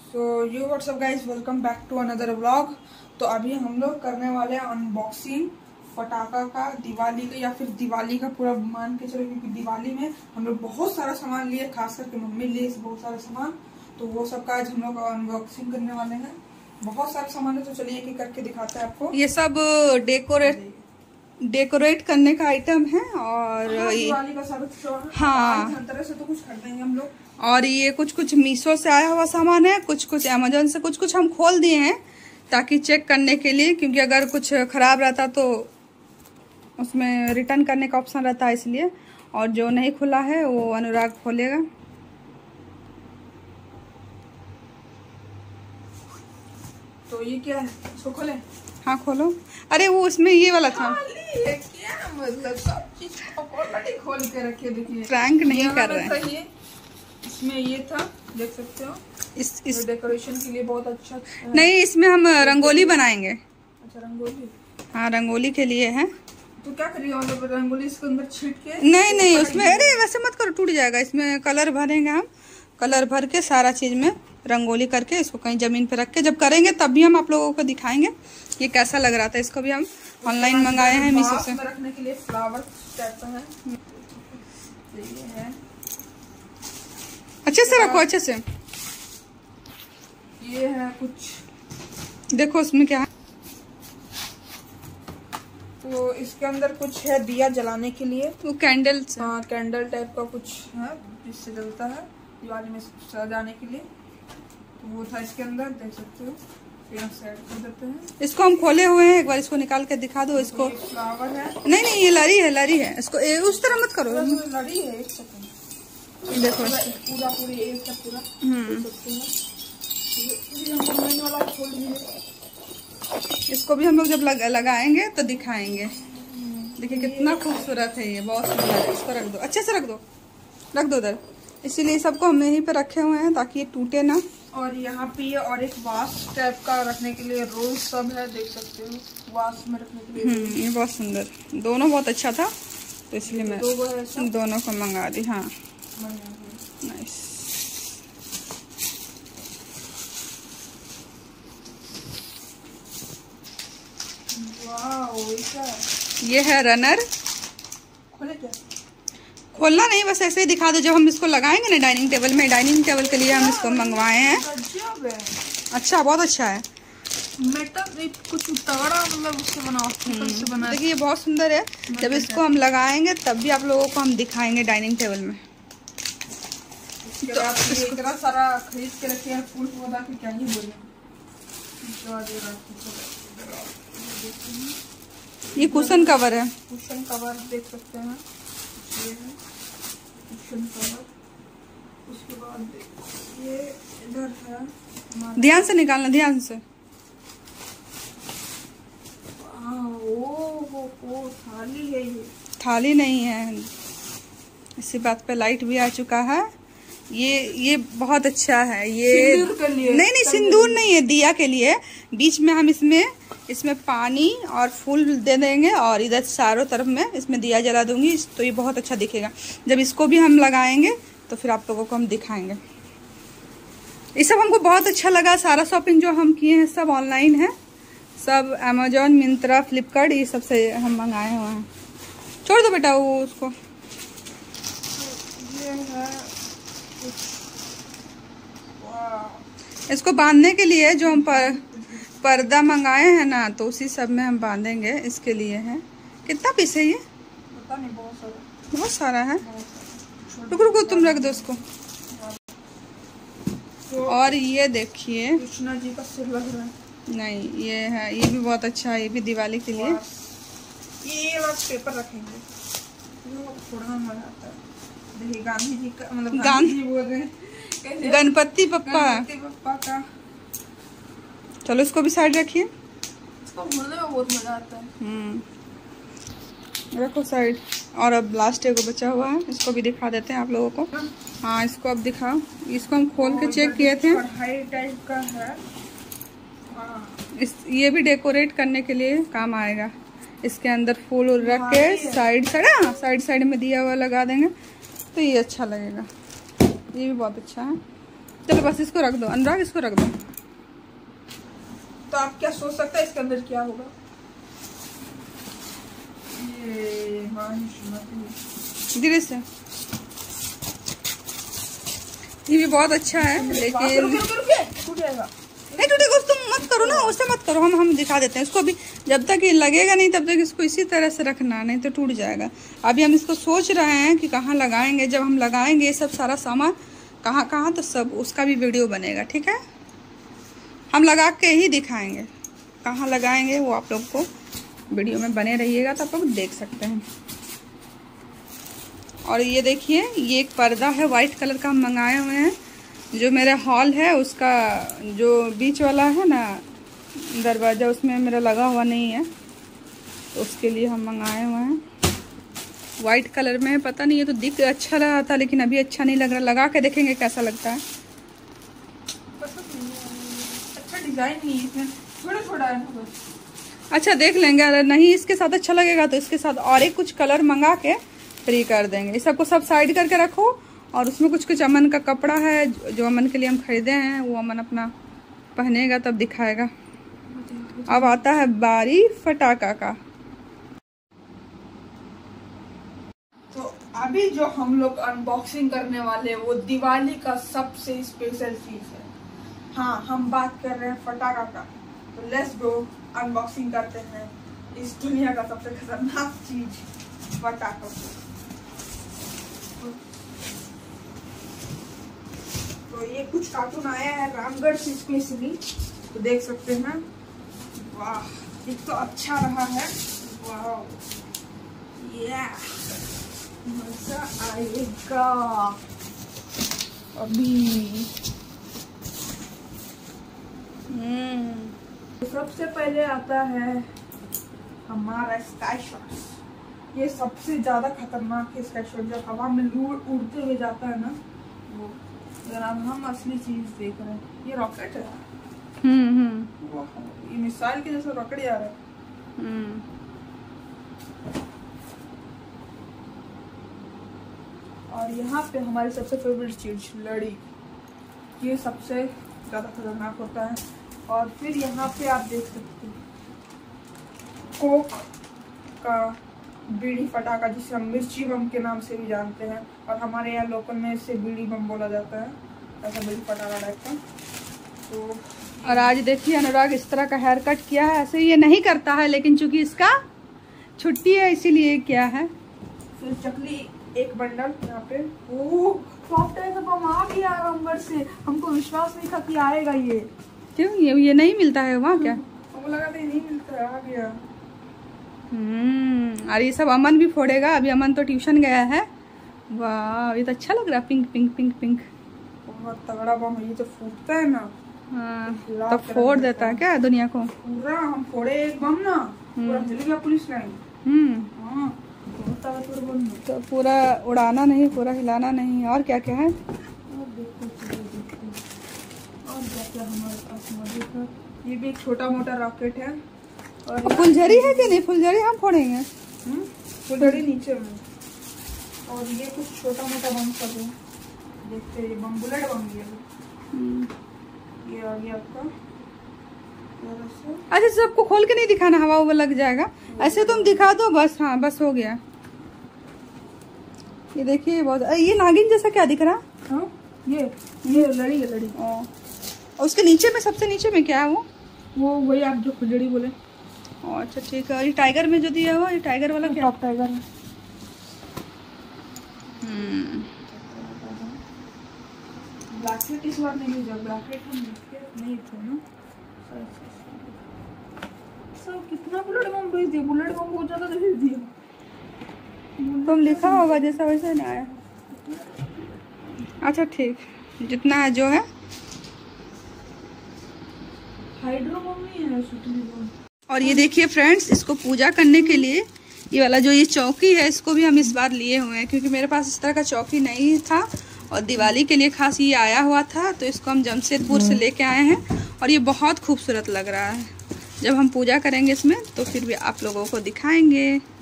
So you what's up guys, welcome back to another vlog. तो अभी हम लोग करने वाले हैं अनबॉक्सिंग पटाखा का, दिवाली का या फिर दिवाली का पूरा मान के चलो, क्योंकि दिवाली में हम लोग बहुत सारा सामान लिए, खास करके मम्मी लिए बहुत सारा सामान। तो वो सब का आज हम लोग अनबॉक्सिंग करने वाले हैं। बहुत सारा सामान है, तो चलिए एक एक करके दिखाते हैं आपको। ये सब डेकोरेट करने का आइटम है और दिवाली का सब तरह से तो कुछ खरीदेंगे हम लोग। और ये कुछ मीशो से आया हुआ सामान है, कुछ अमेजोन से, कुछ हम खोल दिए हैं ताकि चेक करने के लिए, क्योंकि अगर कुछ खराब रहता तो उसमें रिटर्न करने का ऑप्शन रहता है, इसलिए। और जो नहीं खुला है वो अनुराग खोलेगा। तो ये क्या है, इसको खोले? हाँ खोलो। अरे वो उसमें ये वाला था, क्या मतलब सब चीज ऑलरेडी खोल के रखे। देखिए प्रैंक नहीं कर रहे हैं। इसमें ये था, देख सकते हो, इस डेकोरेशन के लिए बहुत अच्छा है। नहीं, इसमें हम रंगोली बनाएंगे। अच्छा रंगोली, हाँ रंगोली के लिए है। तो क्या करिए, मतलब रंगोली इसके अंदर छीट के? नहीं उसमें, अरे वैसे मत करो, टूट जाएगा। इसमें कलर भरेंगे हम, कलर भर के सारा चीज में रंगोली करके इसको कहीं जमीन पे रख के जब करेंगे तब भी हम आप लोगों को दिखाएंगे ये कैसा लग रहा था। इसको भी हम ऑनलाइन मंगाए हैं मीशो से। रखने के लिए फ्लावर टाइप का है। ये है, अच्छे से रखो, अच्छे से। ये है कुछ, देखो उसमें क्या है। तो इसके अंदर कुछ है दिया जलाने के लिए, वो कैंडल, हाँ कैंडल टाइप का कुछ है जिससे जलता है दिवाली में सजाने के लिए। तो वो था इसके अंदर, देख सकते हो। फिर हम सेट कर देते हैं। इसको हम खोले हुए हैं, एक बार इसको निकाल के दिखा दो। इसको फ्लावर है, नहीं ये लरी है। इसको उस तरह मत करो, लड़ी है। एक सेकंड देखो पूरी एक का पूरा वाला खोल दीजिए। इसको भी हम लोग जब लगाएंगे तो दिखाएंगे। देखिए कितना खूबसूरत है ये, बहुत सुंदर है। इसको रख दो, अच्छे से रख दो उधर। इसीलिए सबको हम यहीं पे रखे हुए हैं ताकि ये टूटे ना। और यहाँ पे ये और एक वास टाइप का रखने के लिए रोल सब है, देख सकते हो, वास में रखने के लिए। ये बहुत सुंदर, दोनों बहुत अच्छा था, तो इसलिए मैं दोनों को मंगा दी। हाँ नाइस। ये है रनर। खोले क्या? खोलना नहीं, बस ऐसे ही दिखा दो। जब हम इसको लगाएंगे ना डाइनिंग टेबल में, डाइनिंग टेबल के लिए हम इसको मंगवाए हैं। अच्छा, बहुत अच्छा है। कुछ तगड़ा, मतलब उससे बना। देखिए ये बहुत सुंदर है। जब इसको हम लगाएंगे तब भी आप लोगों को हम दिखाएंगे डाइनिंग टेबल में। तो इतना सारा खरीद के रखे हैं, फूल पौधा की क्या ही बोले। ये कुशन कवर है, कुशन कवर देख सकते हैं। ये है कुशन कवर। उसके बाद ये इधर है, ध्यान से निकालना, ध्यान से। ओ थाली है ये। थाली नहीं है, इसी बात पे लाइट भी आ चुका है। ये बहुत अच्छा है। ये नहीं सिंदूर नहीं है, दिया के लिए। बीच में हम इसमें पानी और फूल दे देंगे और इधर चारों तरफ में इसमें दिया जला दूंगी, तो ये बहुत अच्छा दिखेगा। जब इसको भी हम लगाएंगे तो फिर आप लोगों को हम दिखाएंगे। ये सब हमको बहुत अच्छा लगा। सारा शॉपिंग जो हम किए हैं सब ऑनलाइन है, सब अमेजोन, मिंत्रा, फ्लिपकार्ट, ये सब से हम मंगाए हुए हैं। छोड़ दो बेटा वो उसको। ये है इसको बांधने के लिए जो हम पर्दा मंगाए हैं ना, तो उसी सब में हम बांधेंगे, इसके लिए है। कितना पीस है ये? पता नहीं, बहुत सारा है। रुको तुम रख दो उसको। और ये देखिए, कृष्णा जी का सिर लग रहा है। नहीं ये है, ये भी बहुत अच्छा है, ये भी दिवाली के लिए। ये वाला पेपर रखेंगे, थोड़ा मजा आता है। देखिए गांधी जी का, मतलब गांधी जी बोल रहे हैं, गणपति बप्पा का। चलो इसको भी साइड रखिए, इसको भूलने में बहुत मजा आता है। रखो साइड। और अब लास्ट एगो बचा हुआ है, इसको भी दिखा देते हैं आप लोगों को। हाँ इसको अब दिखाओ। इसको हम खोल के चेक किए थे, कढ़ाई टाइप का है। ये भी डेकोरेट करने के लिए काम आएगा। इसके अंदर फूल रख के साइड में दिया हुआ लगा देंगे तो ये अच्छा लगेगा। ये भी बहुत अच्छा है। चलो बस इसको रख दो अनुराग, इसको रख दो। तो आप क्या सोच सकते हैं इसके अंदर क्या होगा? ये धीरे से, ये भी बहुत अच्छा है लेकिन टूट जाएगा। नहीं टूटेगा, तुम मत करो ना, उससे मत करो, हम दिखा देते हैं इसको भी। जब तक ये लगेगा नहीं तब तक इसको इसी तरह से रखना, नहीं तो टूट जाएगा। अभी हम इसको सोच रहे हैं कि कहाँ लगाएंगे। जब हम लगाएंगे ये सब सारा सामान कहाँ कहाँ, तो सब उसका भी वीडियो बनेगा, ठीक है। हम लगा के ही दिखाएंगे कहाँ लगाएंगे, वो आप लोग को वीडियो में बने रहिएगा तो आप लोग देख सकते हैं। और ये देखिए, ये एक पर्दा है वाइट कलर का हम मंगाए हुए हैं। जो मेरा हॉल है उसका जो बीच वाला है ना दरवाज़ा, उसमें मेरा लगा हुआ नहीं है, तो उसके लिए हम मंगाए हुए हैं। वाइट कलर में है, पता नहीं, ये तो दिख अच्छा रहा था लेकिन अभी अच्छा नहीं लग रहा। लगा के देखेंगे कैसा लगता है। अच्छा डिजाइन नहीं है इसमें, थोड़ा थोड़ा है ना बस। अच्छा देख लेंगे, अगर नहीं इसके साथ अच्छा लगेगा तो इसके साथ और एक कुछ कलर मंगा के फ्री कर देंगे। इस सबको सब साइड करके रखो। और उसमें कुछ कुछ अमन का कपड़ा है जो अमन के लिए हम खरीदे हैं, वो अमन अपना पहनेगा तब दिखाएगा। अब आता है बारी फटाका का। तो अभी जो हम लोग अनबॉक्सिंग करने वाले हैं वो दिवाली का सबसे स्पेशल चीज है। हाँ, हम बात कर रहे हैं फटाका का। तो लेट्स गो, अनबॉक्सिंग करते हैं इस दुनिया का सबसे खतरनाक चीज फटाका। तो ये कुछ कार्टून आया है रामगढ़ से स्पेशली, तो देख सकते हैं। वाह, एक तो अच्छा रहा है। वाह, मजा आएगा अभी। सबसे पहले आता है हमारा स्काई शॉट। ये सबसे ज्यादा खतरनाक है स्काई शॉट, जब हवा में उड़ते हुए जाता है ना वो। जनाब हम असली चीज देख रहे हैं, ये रॉकेट है। ये मिसाइल के जैसा रॉकेट जा रहा है। और यहाँ पे हमारी सबसे फेवरेट चीज लड़ी, ये सबसे ज्यादा खतरनाक होता है। और फिर यहाँ पे आप देख सकते हैं कोक का बीड़ी फटाका, जिसे हम मिर्ची बम के नाम से भी जानते हैं, और हमारे यहाँ लोकल में इसे बीड़ी बम बोला जाता है, ऐसा बीड़ी फटाका टाइप का। तो और आज देखिए अनुराग इस तरह का हेयर कट किया है। ऐसे ये नहीं करता है लेकिन चूंकि इसका छुट्टी है इसीलिए क्या है। फिर चकली एक बंडल यहाँ पे। ओह, सॉफ्टवेयर का बम आ गया अंबर से, हमको विश्वास नहीं था कि आएगा ये। क्यों ये नहीं मिलता है वहाँ क्या? हमको लगा था ये नहीं मिलता है, आ गया। और ये सब अमन भी फोड़ेगा। अभी अमन तो ट्यूशन गया है। वाह, ये तो अच्छा लग रहा है, पिंक पिंक पिंक पिंक। बहुत तगड़ा बम है ये, तो फूटता है ना। हाँ, तो फोड़ देता है क्या दुनिया को? पूरा हम फोड़े एक बम ना, पूरा हिल गया पुलिस लाइन। हाँ, बहुत ताकतवर बम है। तो पूरा उड़ाना नहीं, पूरा हिलाना नहीं। और क्या क्या है? और क्या क्या हमारे पास मौजूद है। ये भी एक छोटा मोटा रॉकेट है। और फुलझड़ी है कि नहीं? फुलझड़ी हम फोड़ेंगे। फुलझड़ी नीचे में। और ये कुछ छोटा मोटा बम सब है, देखते हैं। ये बम बुलेट बम ये आ गया आपका। अच्छा, सबको खोल के नहीं दिखाना, हवा वो लग जाएगा। ऐसे तुम दिखा दो बस। हाँ बस हो गया। ये देखिए बहुत, ये नागिन जैसा क्या दिख रहा? हाँ, ये लड़ी है, लड़ी। और उसके नीचे में, सबसे नीचे में क्या है वो वही आप जो फुलझड़ी बोले। अच्छा ठीक है। और ये टाइगर में जो दिया हुआ, ये टाइगर वाला क्या? टॉप टाइगर है। ब्लैकेट इस बार नहीं भेजा, ब्लैकेट हम नहीं थे ना। सब कितना बुलेट बम भेज दिया, बुलेट बम बहुत ज्यादा भेज दिया। तुम लिखा होगा जैसा वैसा नहीं आया। अच्छा ठीक, जितना है जो है। हाइड्रो बम नहीं है, सुतली बम। और ये देखिए फ्रेंड्स, इसको पूजा करने के लिए ये वाला जो ये चौकी है, इसको भी हम इस बार लिए हुए हैं, क्योंकि मेरे पास इस तरह का चौकी नहीं था और दिवाली के लिए खास ये आया हुआ था, तो इसको हम जमशेदपुर से लेके आए हैं। और ये बहुत खूबसूरत लग रहा है। जब हम पूजा करेंगे इसमें तो फिर भी आप लोगों को दिखाएंगे।